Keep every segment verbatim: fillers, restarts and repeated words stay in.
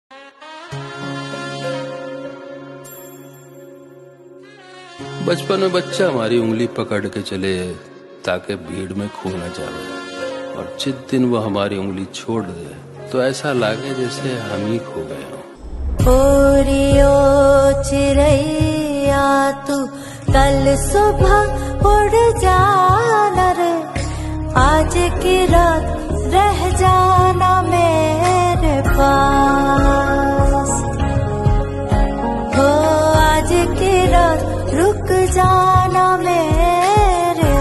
बचपन में बच्चा हमारी उंगली पकड़ के चले ताकि भीड़ में खो न जावे, और जिस दिन वो हमारी उंगली छोड़ दे तो ऐसा लागे जैसे हम ही खो गए हों। ओरियो चिड़ैया तू कल सुबह उड़ जाना रे, आज की रात रह जाना मेरे पास। हो आज की रात रुक जाना मेरे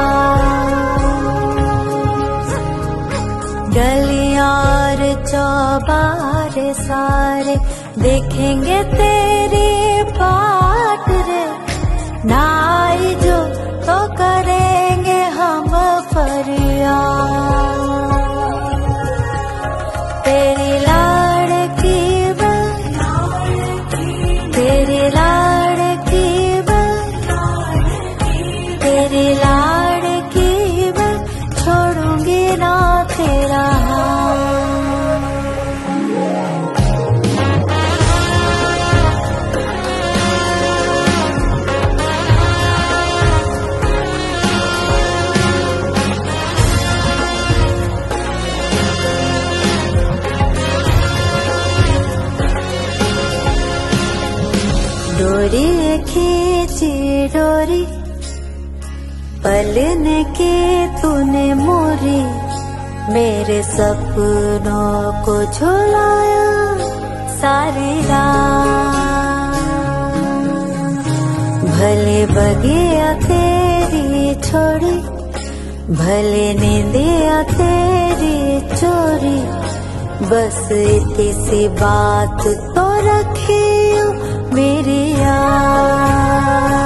पास। गलियां और चौबारे सारे देखेंगे तेरी बाट रे, ना आई जो तो करेंगे हम फरियाद। तेरी लाड़की बन, तेरी लाड़की बन, तेरी लाड़की बन, छोड़ूंगी ना तेरा हाथ। डोरी खींची डोरी पलने की तूने मोरी, मेरे सपनों को झुलाया सारी रात। भले बगिया तेरी छोड़ी, भले नींदिया तेरी चोरी, बस इतनी सी बात तो रखी मेरी याद।